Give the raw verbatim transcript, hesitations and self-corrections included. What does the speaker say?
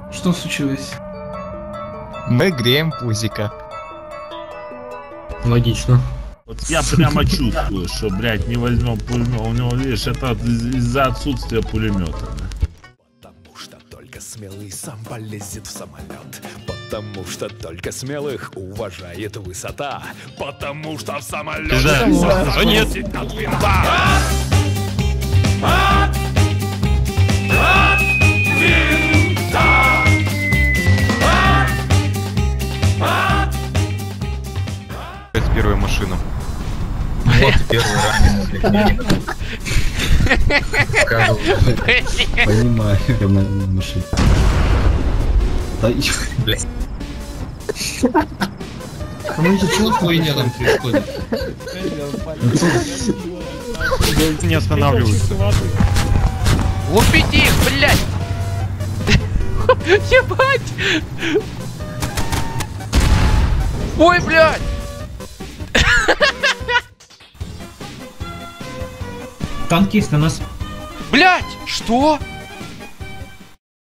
Что случилось? Мы греем пузика. Логично. Вот я прямо чувствую, что, блядь, не возьмем пулемет. У него, видишь, это из-за отсутствия пулемета. Потому что только смелый сам полезет в самолет. Потому что только смелых уважает высота. Потому что в самолете Да нет. от винта. Первую машину. Вот первый раненый. Понимаю, на машине. Да, блядь. Кому это что хуйня там происходит? Не останавливаются. Лупите их, блядь! Ебать! Ой, блядь! Танкист на нас. Блядь! Что?